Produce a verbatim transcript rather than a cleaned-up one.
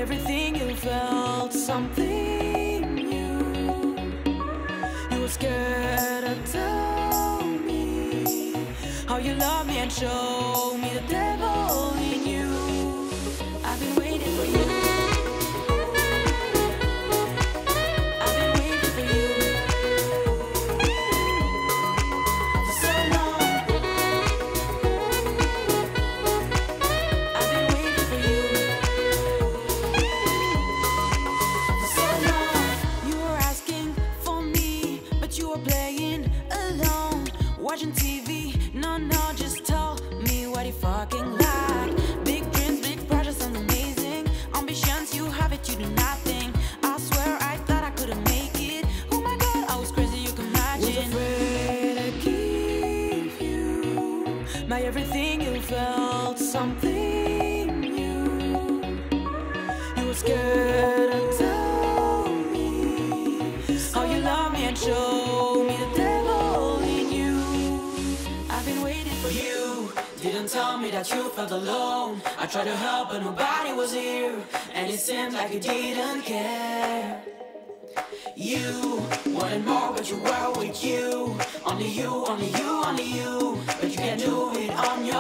everything you felt something new. You were scared to tell me how you love me and show me the devil in you. I've been waiting for you. I've been waiting for you for so long. I've been waiting for you for so long. You were asking for me, but you were playing alone, watching T V. No, no, just tell me what you fucking like. Big dreams, big projects, and amazing ambitions. You have it, you do nothing. I swear I thought I couldn't make it. Oh my God, I was crazy, you can imagine. Was afraid I'd give you my everything. You felt something new. You were scared to tell me how you love me and show me the devil in you. I've been waiting for you. Didn't tell me that you felt alone. I tried to help but nobody was here, and it seemed like you didn't care. You wanted more but you were with you. Only you, only you, only you. But you can't do it on your